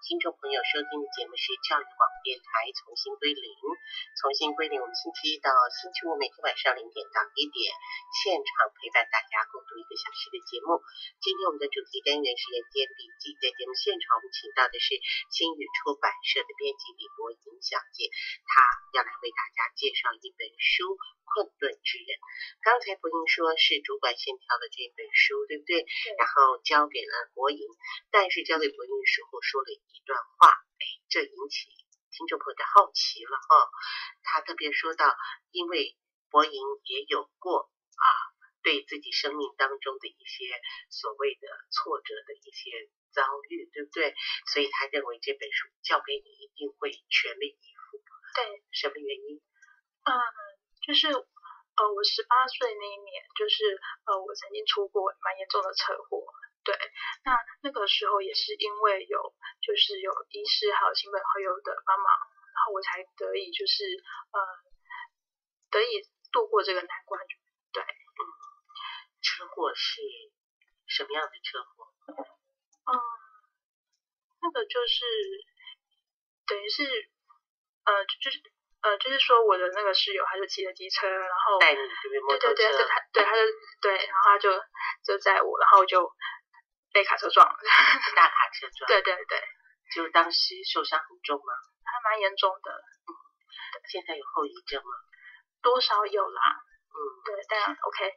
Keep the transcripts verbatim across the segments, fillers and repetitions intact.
听众朋友收听的节目是教育广电台重新归零。重新归零，我们星期一到星期五每天晚上零点到一点现场陪伴大家共度一个小时的节目。今天我们的主题单元是人间笔记，在节目现场我们请到的是新语出版社的编辑李博莹小姐，她要来为大家介绍一本书《困顿之人》。刚才博莹说是主管先挑的这本书，对不对？ 对。 然后交给了博莹，但是交给博莹的时候说了一段话，哎，这引起听众朋友的好奇了哈。他特别说到，因为博莹也有过啊，对自己生命当中的一些所谓的挫折的一些遭遇，对不对？所以他认为这本书交给你一定会全力以赴。 对， 什么原因？ 嗯，就是呃，我十八岁那一年，就是呃，我曾经出过蛮严重的车祸。对，那那个时候也是因为有就是有医师还有亲朋好友的帮忙，然后我才得以就是呃得以度过这个难关。对， 嗯，车祸是什么样的车祸？ 嗯，那个就是等于是呃就是呃就是说我的那个室友他就骑着机车，然后带你对不对？摩托车。 对对对，他对他就对，然后他就就载我，然后我就被卡车撞了。 大卡车撞。 对对对。 就当时受伤很重吗？ 还蛮严重的。 嗯。现在有后遗症吗？ 多少有啦。 嗯。 对，但 OK。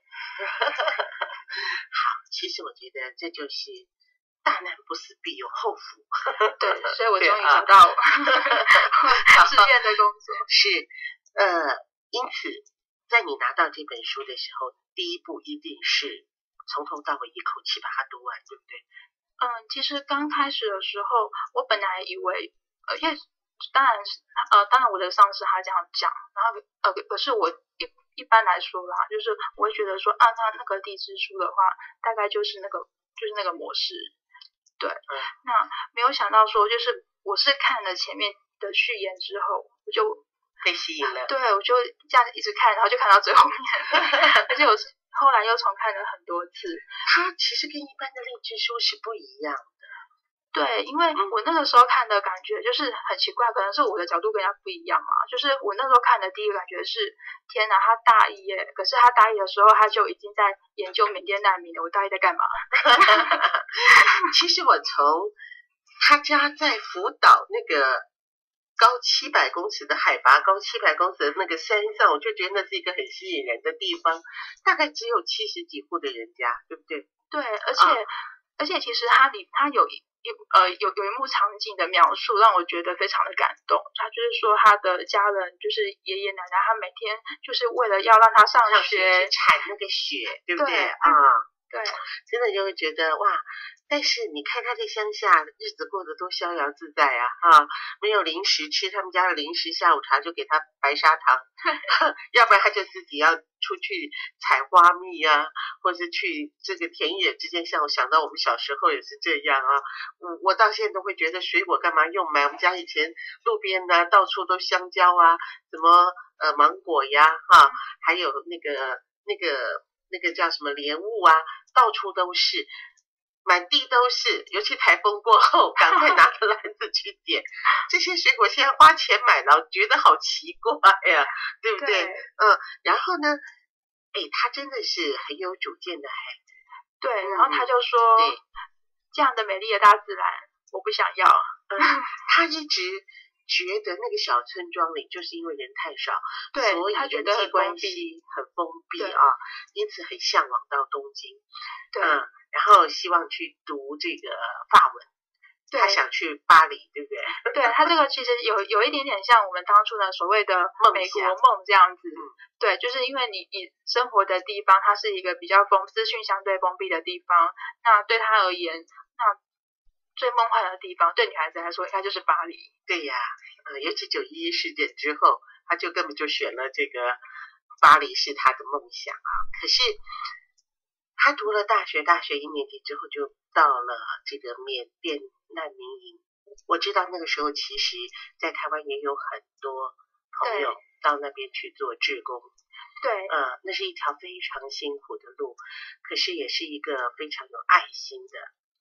好，其实我觉得这就是大难不死必有后福。 对，所以我终于找到志愿的工作。 是，呃，因此在你拿到这本书的时候，第一步一定是从头到尾一口气把它读完，对不对？ 嗯，其实刚开始的时候，我本来以为，呃，因为当然是，呃，当然我的上司他这样讲，然后呃，可是我一一般来说啦，就是我会觉得说，啊，那那个地支书的话，大概就是那个就是那个模式，对， 嗯、 那没有想到说，就是我是看了前面的序言之后，我就被吸引了， 对，我就这样一直看，然后就看到最后面，而且我是。后来又重看了很多次， 它其实跟一般的励志书是不一样的。 对，因为我那个时候看的感觉就是很奇怪，可能是我的角度跟人家不一样嘛。就是我那时候看的第一个感觉是，天哪，他大一耶！可是他大一的时候他就已经在研究缅甸难民了，我大一在干嘛？ 其实我从他家在福岛那个高七百公尺的海拔，高七百公尺的那个山上，我就觉得那是一个很吸引人的地方，大概只有七十几户的人家，对不对？ 对，而且、啊、而且其实它里它有一呃有有一幕场景的描述，让我觉得非常的感动。他就是说他的家人就是爷爷奶奶，他每天就是为了要让他上学， 铲那个雪，对不对？ 对啊， 对， 真的就会觉得哇。但是你看他在乡下日子过得多逍遥自在啊！啊，没有零食吃，他们家的零食下午茶就给他白砂糖，要不然他就自己要出去采花蜜啊，或是去这个田野之间。像我想到我们小时候也是这样啊，我我到现在都会觉得水果干嘛用买？我们家以前路边呢、啊、到处都香蕉啊，什么呃芒果呀，哈、啊，还有那个那个那个叫什么莲雾啊，到处都是。满地都是，尤其台风过后，赶快拿着篮子去捡。这些水果现在花钱买了，觉得好奇怪呀，对不对？ 对嗯，然后呢，哎，他真的是很有主见的孩子。 对，然后他就说， 对， 这样的美丽的大自然，我不想要。 嗯，他一直觉得那个小村庄里就是因为人太少， 对， 所以他觉得人际关系很封闭啊，因此很向往到东京。 对。 嗯，然后希望去读这个法文，他想去巴黎，对不对？ 对，他这个其实有有一点点像我们当初的所谓的美国梦这样子。 嗯、 对，就是因为你你生活的地方，它是一个比较封资讯相对封闭的地方，那对他而言，那最梦幻的地方，对女孩子来说，应该就是巴黎。 对呀，呃，尤其九一一事件之后，他就根本就选了这个巴黎是他的梦想啊。可是。他读了大学，大学一年级之后就到了这个缅甸难民营。我知道那个时候其实在台湾也有很多朋友到那边去做志工。 对， 呃，那是一条非常辛苦的路，可是也是一个非常有爱心的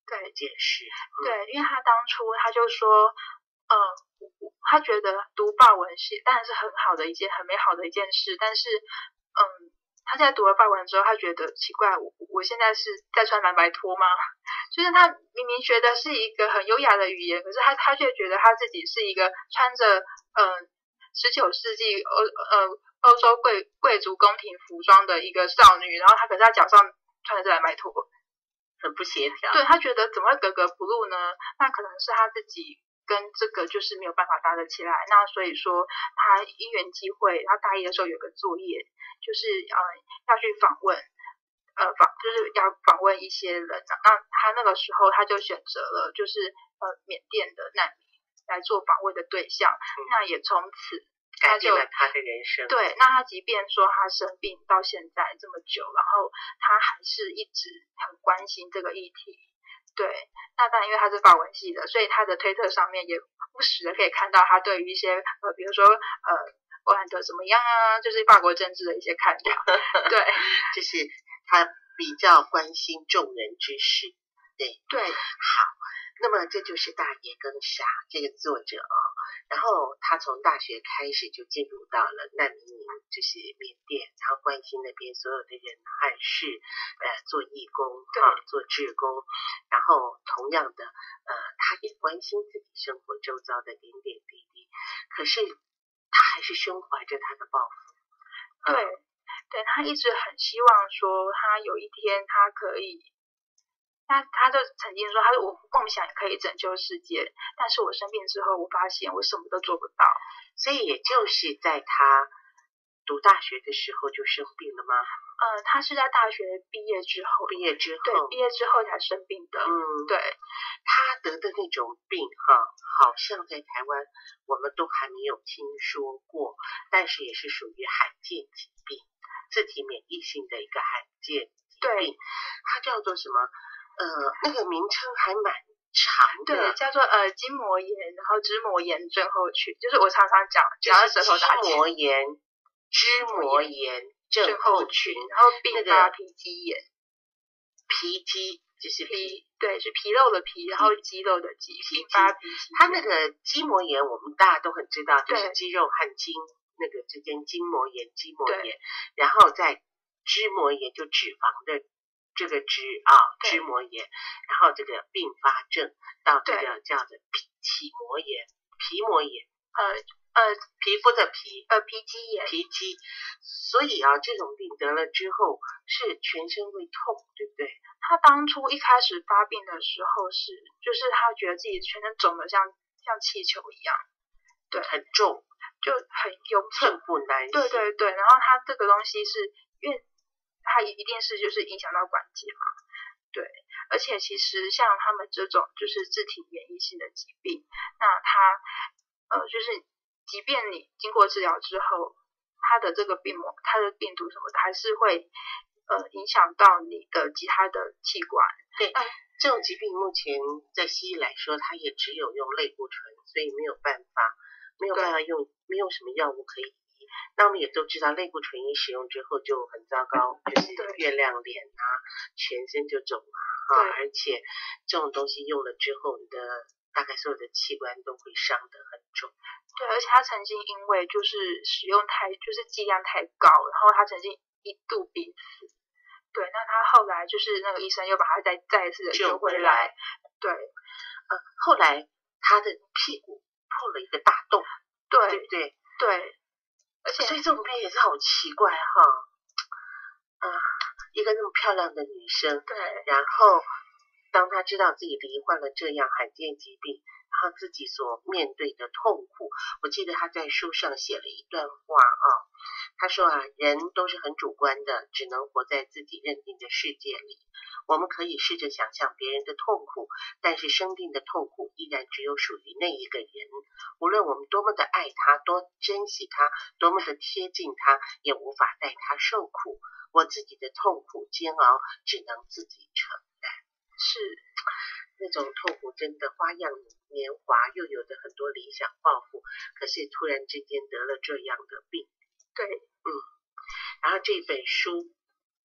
一件事。 嗯、对，因为他当初他就说，嗯、呃，他觉得读法文系当然是很好的一件很美好的一件事，但是，嗯。他在读了法文之后，他觉得奇怪，我我现在是在穿蓝白拖吗？就是他明明觉得是一个很优雅的语言，可是他他却觉得他自己是一个穿着嗯十九世纪欧呃欧洲贵贵族宫廷服装的一个少女，然后他可是他脚上穿的是蓝白拖， 很不协调。 对，他觉得怎么会格格不入呢？那可能是他自己跟这个就是没有办法搭得起来，那所以说他因缘际会，他大一的时候有个作业，就是呃要去访问，呃访就是要访问一些人，那他那个时候他就选择了就是呃缅甸的难民来做访问的对象，嗯、那也从此改变了他的人生。 对，那他即便说他生病到现在这么久，然后他还是一直很关心这个议题。对，那当然因为他是法文系的，所以他的推特上面也不时的可以看到他对于一些呃，比如说呃，欧兰德怎么样啊，就是法国政治的一些看法。对， 就是他比较关心众人之事。对对， 好，那么这就是大野根沙这个作者哦，然后他从大学开始就进入到了难民营，就是缅甸，然后关心那边所有的人和事，呃，做义工啊，做志工，然后同样的，呃，他也关心自己生活周遭的点点滴滴，可是他还是胸怀着他的抱负。 对，嗯、对，他一直很希望说，他有一天他可以。他他就曾经说，他说我梦想也可以拯救世界，但是我生病之后，我发现我什么都做不到。 所以也就是在他读大学的时候就生病了吗？ 呃，他是在大学毕业之后， 毕业之后， 对，毕业之后才生病的。 嗯， 对， 他得的那种病哈，好像在台湾我们都还没有听说过，但是也是属于罕见疾病，自体免疫性的一个罕见疾病。它叫做什么？呃，那个名称还蛮长的， 对，叫做呃筋膜炎，然后脂膜炎症候群，就是我常常讲，讲到舌头打结。筋膜炎、脂膜炎症候群， 然后并发皮肌炎。 皮肌就是皮，对，是皮肉的皮，然后肌肉的肌，并发皮肌。 它那个筋膜炎，我们大家都很知道，就是肌肉和筋那个之间筋膜炎、筋膜炎，然后在脂膜炎就脂肪的。这个脂啊，脂膜炎，然后这个并发症到这个叫做皮皮膜炎、皮膜炎， 呃呃， 皮肤的皮， 呃皮肌炎， 皮肌。所以啊，这种病得了之后是全身会痛，对不对？ 他当初一开始发病的时候是，就是他觉得自己全身肿得像像气球一样，对， 很重， 就很有寸步难行。 对对对，然后他这个东西是因为。它一定是就是影响到关节嘛，对，而且其实像他们这种就是自体免疫性的疾病，那它呃就是即便你经过治疗之后，它的这个病魔、它的病毒什么的还是会呃影响到你的其他的器官。 对，嗯，这种疾病目前在西医来说，它也只有用类固醇，所以没有办法，没有办法用，没有什么药物可以。那我们也都知道，类固醇一使用之后就很糟糕，就是月亮脸啊，全身就肿啊，哈，而且这种东西用了之后，你的大概所有的器官都会伤得很重。 对，而且他曾经因为就是使用太，就是剂量太高，然后他曾经一度病死。对，那他后来就是那个医生又把他再再一次的救回来。对， 呃，后来他的屁股破了一个大洞， 对， 对不对？ 对。而且， 所以这种病也是好奇怪哈，啊，一个那么漂亮的女生， 对， 然后当她知道自己罹患了这样罕见疾病，然后自己所面对的痛苦，我记得她在书上写了一段话啊，她说啊，人都是很主观的，只能活在自己认定的世界里。我们可以试着想象别人的痛苦，但是生病的痛苦依然只有属于那一个人。无论我们多么的爱他，多珍惜他，多么的贴近他，也无法带他受苦。我自己的痛苦煎熬，只能自己承担。是那种痛苦，真的花样年华，又有的很多理想抱负，可是突然之间得了这样的病。 对， 嗯。然后这本书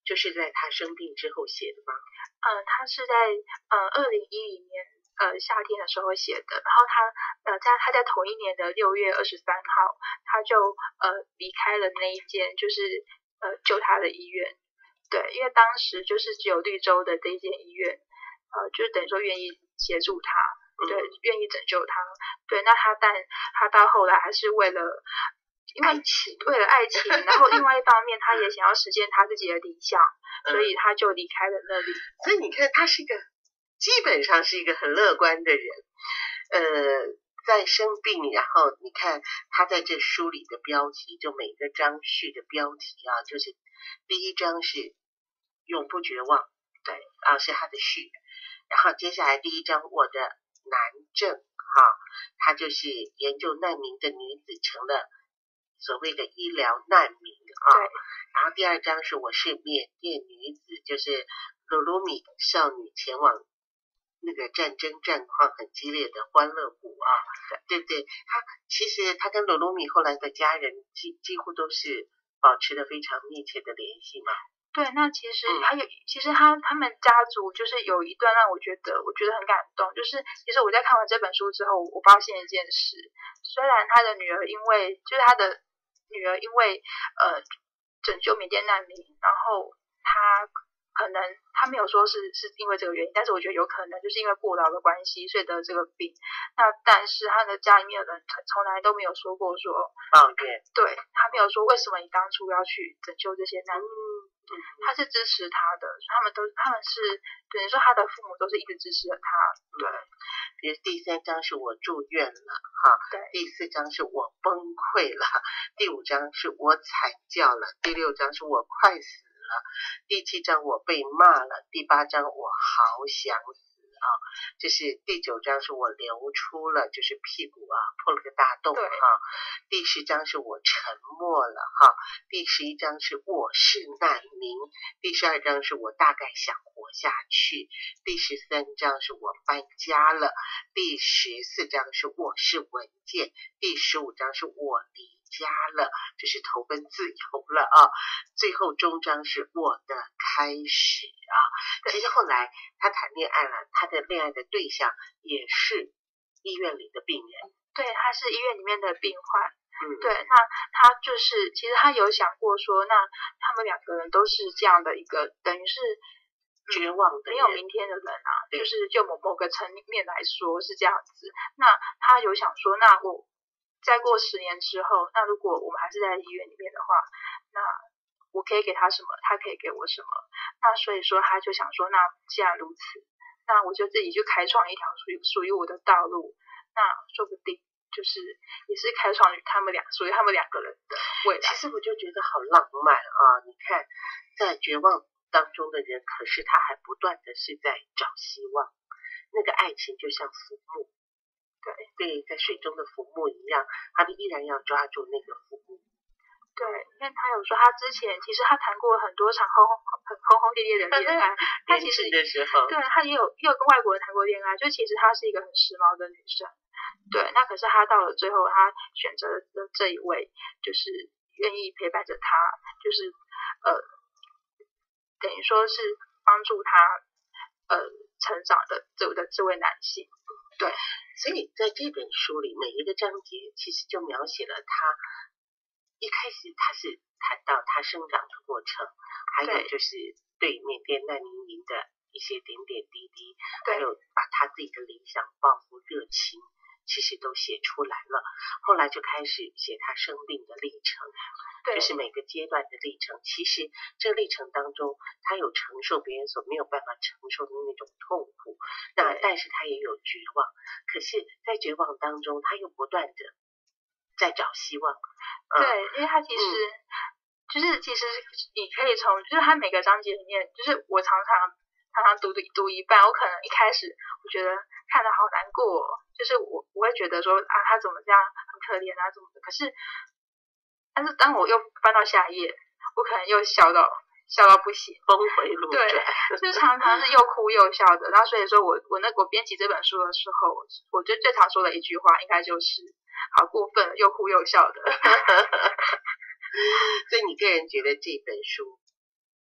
就是在他生病之后写的吗？ 嗯，他是在呃二零一零年呃夏天的时候写的，然后他呃在他在同一年的六月二十三号，他就呃离开了那一间就是呃救他的医院。对，因为当时就是只有绿洲的这一间医院，呃，就等于说愿意协助他，对，嗯、愿意拯救他。对，那他但他到后来还是为了因为爱情， 为了爱情，然后另外一方面他也想要实现他自己的理想，所以他就离开了那里。 所以你看，他是一个基本上是一个很乐观的人，呃，在生病，然后你看他在这书里的标题，就每个章序的标题啊，就是第一章是永不绝望，对啊，是他的序，然后接下来第一章我的难症哈，他就是研究难民的女子成了所谓的医疗难民啊，然后第二章是我是缅甸女子，就是鲁鲁米少女前往那个战争战况很激烈的欢乐谷啊，对不对？他其实他跟鲁鲁米后来的家人几几乎都是保持了非常密切的联系嘛。 对，那其实还有，嗯、其实他他们家族就是有一段让我觉得，我觉得很感动。就是其实我在看完这本书之后，我发现一件事，虽然他的女儿因为就是他的女儿因为呃拯救缅甸难民，然后他可能他没有说是是因为这个原因，但是我觉得有可能就是因为过劳的关系，所以得这个病。那但是他的家里面的人从来都没有说过说抱怨， 对他没有说为什么你当初要去拯救这些难民。嗯他是支持他的，他们都他们是等于说他的父母都是一直支持着他。对， 比如第三章是我住院了哈， 对， 第四章是我崩溃了，第五章是我惨叫了，第六章是我快死了，第七章我被骂了，第八章我好想死啊，就是第九章是我流出了，就是屁股啊破了个大洞哈，第十章是我沉默了哈，第十一章是我是难民，第十二章是我大概想活下去，第十三章是我搬家了，第十四章是我是文件，第十五章是我离家了，就是投奔自由了啊，最后终章是我的开始啊。其实后来他谈恋爱了，他的恋爱的对象也是医院里的病人， 对，他是医院里面的病患。 嗯， 对，那他就是其实他有想过说，那他们两个人都是这样的一个等于是绝望的、 嗯、没有明天的人啊，就是就某某个层面来说是这样子。那他有想说，那我再过十年之后，那如果我们还是在医院里面的话，那我可以给他什么，他可以给我什么。那所以说他就想说，那既然如此，那我就自己去开创一条属于属于我的道路，那说不定就是也是开创于他们两属于他们两个人的未来。 其实我就觉得好浪漫啊！你看，在绝望当中的人，可是他还不断的是在找希望。那个爱情就像浮木，对对，在水中的浮木一样，他们依然要抓住那个浮木。 对，因为他有说他之前其实他谈过很多场轰很轰轰烈烈的恋爱，他其实的时候， 对他也有也有跟外国人谈过恋爱，就其实她是一个很时髦的女生。对，那可是他到了最后，他选择了这一位，就是愿意陪伴着他，就是呃，等于说是帮助他呃成长的这的这位男性。对， 所以在这本书里，每一个章节其实就描写了他一开始他是谈到他生长的过程，还有就是对缅甸难民营的一些点点滴滴，还有把他自己的理想、抱负、热情。其实都写出来了，后来就开始写他生病的历程，就是每个阶段的历程。其实这个历程当中，他有承受别人所没有办法承受的那种痛苦，那但是他也有绝望。可是，在绝望当中，他又不断的在找希望。 对，嗯、因为他其实、嗯、就是其实你可以从就是他每个章节里面，就是我常常常常读读一半，我可能一开始我觉得看得好难过、哦。就是我我会觉得说啊，他怎么这样很可怜啊，怎么的？可是，但是当我又翻到下一页，我可能又笑到笑到不行， 峰回路转。 对，就是常常是又哭又笑的。然后所以说我我那我编辑这本书的时候，我就最常说的一句话，应该就是好过分了，又哭又笑的。 所以你个人觉得这本书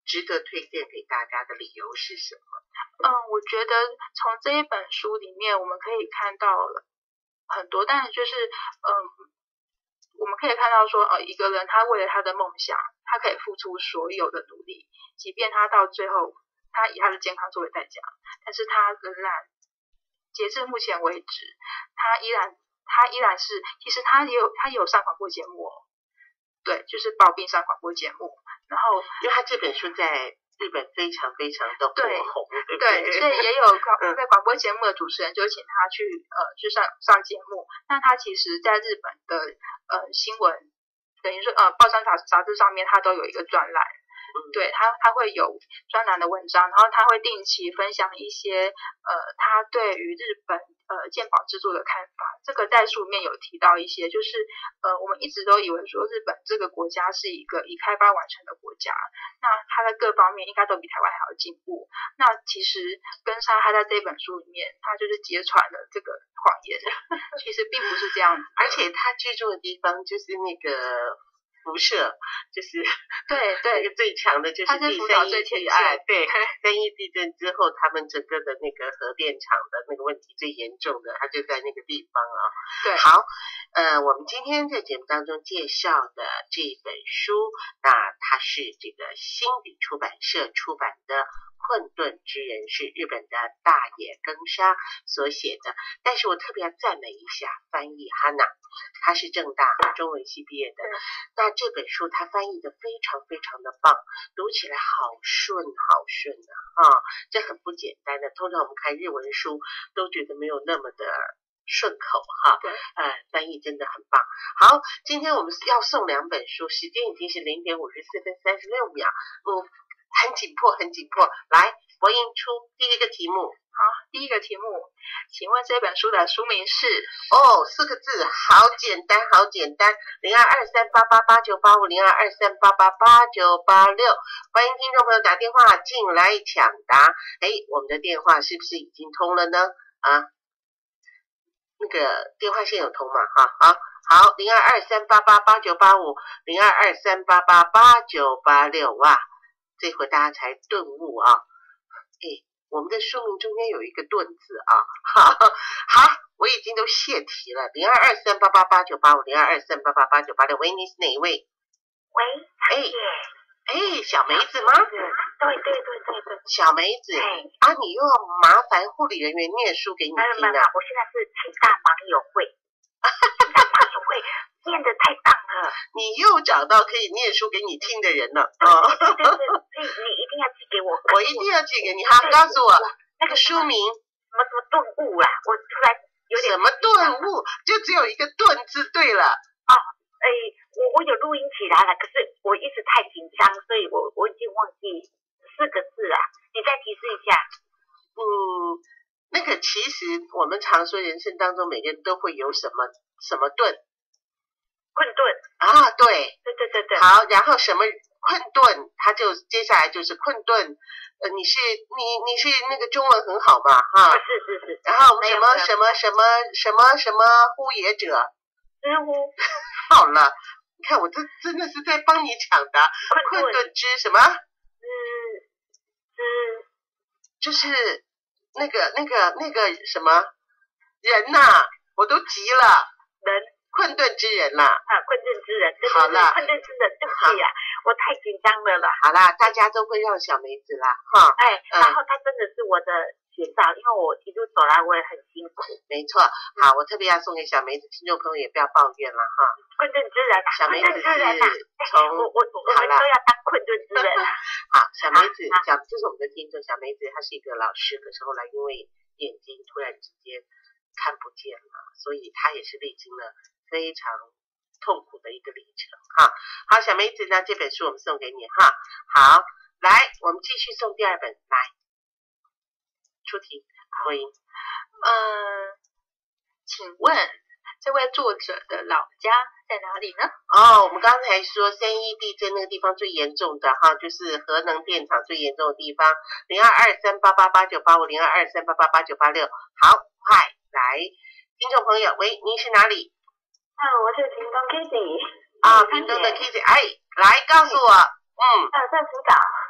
值得推荐给大家的理由是什么？ 嗯，我觉得从这一本书里面我们可以看到很多，但是就是嗯，我们可以看到说，呃，一个人他为了他的梦想，他可以付出所有的努力，即便他到最后他以他的健康作为代价，但是他仍然截至目前为止，他依然他依然是，其实他也有他也有上广播节目哦，对，就是抱病上广播节目，然后因为他这本书在日本非常非常的火红，对不对？ 对，所以也有广在广播节目的主持人就请他去呃去上上节目。那他其实在日本的呃新闻，等于说呃报章杂杂志上面他都有一个专栏，嗯、对他他会有专栏的文章，然后他会定期分享一些呃他对于日本呃健保制度的看法。这个在书里面有提到一些，就是呃我们一直都以为说日本这个国家是一个已开发完成的国家，那它在各方面应该都比台湾还要进步。那其实根沙他在这本书里面，他就是揭穿了这个谎言，其实并不是这样子， 而且他居住的地方就是那个辐射，就是对对， 那个最强的就是第三一地震，对，三一地震之后，他们整个的那个核电厂的那个问题最严重的，它就在那个地方啊。 对， 好，呃，我们今天在节目当中介绍的这本书，那它是这个新理出版社出版的。困顿之人是日本的大野根沙所写的，但是我特别要赞美一下翻译哈娜，她是政大中文系毕业的，那这本书她翻译的非常非常的棒，读起来好顺好顺啊，啊，这很不简单的。通常我们看日文书都觉得没有那么的顺口哈，呃，翻译真的很棒。好，今天我们要送两本书，时间已经是零点五十四分三十六秒，嗯。很紧迫，很紧迫。来，博英出第一个题目。 好，第一个题目，请问这本书的书名是？ 哦，四个字，好简单，好简单。零二二三八八八九八五，零二二三八八八九八六。欢迎听众朋友打电话进来抢答。哎，我们的电话是不是已经通了呢？啊，那个电话线有通吗？哈，好。好，零二二三八八八九八五，零二二三八八八九八六哇。这回大家才顿悟啊！哎，我们的书名中间有一个顿字啊，好，好，我已经都泄题了。零二二三八八八九八五，零二二三八八八九八六。喂，你是哪一位？ 喂，哎， 哎，小梅子吗？ 对对对对对， 小梅子，啊，你又要麻烦护理人员念书给你听了。 我现在是清大网友会，清大网友会。念得太棒了！ 你又找到可以念书给你听的人了啊！ 对对对，所以你一定要寄给我。 我一定要寄给你。好，告诉我那个书名什么什么顿悟啊！我突然有点什么顿悟，就只有一个顿字。对了， 哦，哎，我我有录音起来了，可是我一直太紧张，所以我我已经忘记四个字啊。你再提示一下。 嗯，那个其实我们常说人生当中每个人都会有什么什么顿。 困顿啊，对， 对对对对， 好，然后什么困顿，他就接下来就是困顿，呃，你是你你是那个中文很好嘛，哈， 是是是， 然后什么什么什么什么什么呼也者， 知乎， 好了，你看我这真的是在帮你抢答，困顿之什么？ 嗯嗯， 就是那个那个那个什么人呐、啊，我都急了， 人。 困顿之人啦， 啊，困顿之人，对好了， 困顿之人，对不起啊，我太紧张了啦。 好啦，大家都会让小梅子啦，哈。 哎，然后他真的是我的学长，因为我一路走来我也很辛苦。 没错，好，我特别要送给小梅子，听众朋友也不要抱怨了哈。 困顿之人， 小梅子是从我我我们都要当困顿之人。 好，小梅子，小这是我们的听众，小梅子她是一个老师，可是后来因为眼睛突然之间看不见了，所以她也是历经了非常痛苦的一个历程哈。好，小梅子呢，这本书我们送给你哈。好，来，我们继续送第二本，来，出题，播音。 呃，请问这位作者的老家在哪里呢？ 哦，我们刚才说三一地震那个地方最严重的哈，就是核能电厂最严重的地方，零二二三八八八九八五，零二二三八八八九八六。好，快来，听众朋友，喂，您是哪里？ 啊，我是屏东 Kitty 啊，屏东的 Kitty， 哎，来告诉我，嗯， 呃，在辅导，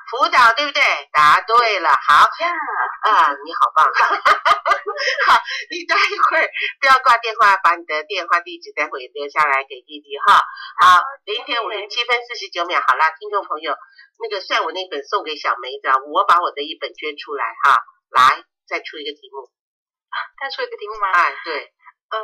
辅导对不对？答对了，好呀， 啊，你好棒！好，你待一会儿不要挂电话，把你的电话地址待会留下来给弟弟哈。好，零点五十七分四十九秒，好啦，听众朋友，那个算我那本送给小梅子啊，我把我的一本捐出来哈，来再出一个题目， 再出一个题目吗？ 哎，对， 嗯、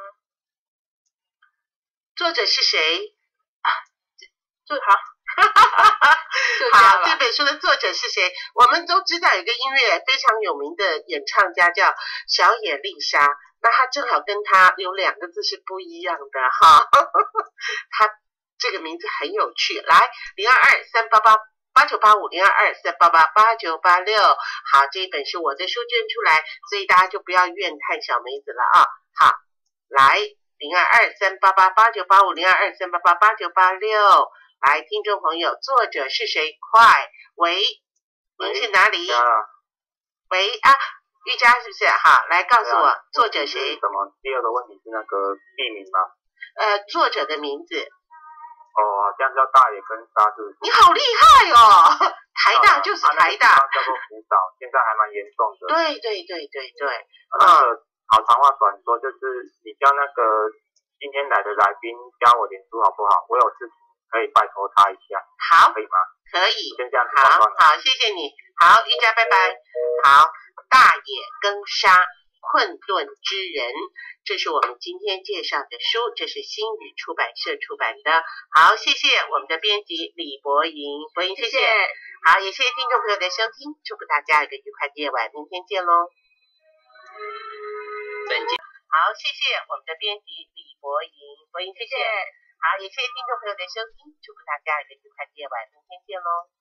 作者是谁？ 就好。就这样好， 吧这本书的作者是谁？我们都知道有一个音乐非常有名的演唱家叫小野丽莎，那他正好跟他有两个字是不一样的哈，他这个名字很有趣。来，零二二三八八八九八五，零二二三八八八九八六。好，这一本是我的书捐出来，所以大家就不要怨叹小梅子了啊。好，来，零二二三八八八九八五，零二二三八八八九八六。来，听众朋友，作者是谁？快，喂，您是哪里？喂啊，玉佳是不是？好，来告诉我、啊、作者谁？ 什么？第二个问题是那个地名吗？ 呃，作者的名字。 哦，好像叫大野跟沙是不是？ 你好厉害哦！台大就是台大。 啊、叫做福岛，现在还蛮严重的。 对对对对对。 啊、那个好长话短说，就是你叫那个今天来的来宾加我脸书好不好？我有事情。可以拜托他一下， 好， 可以吗？ 可以， 先这样子。 好，好，谢谢你。好，玉佳，拜拜。好，大野跟沙，困顿之人，这是我们今天介绍的书，这是新语出版社出版的。好，谢谢我们的编辑李博莹，博莹谢谢。好，也谢谢听众朋友的收听，祝福大家有个愉快的夜晚，明天见喽。本节好，谢谢我们的编辑李博莹，博莹谢谢。好，也谢谢听众朋友的收听，祝福大家有个愉快的夜晚，明天见喽。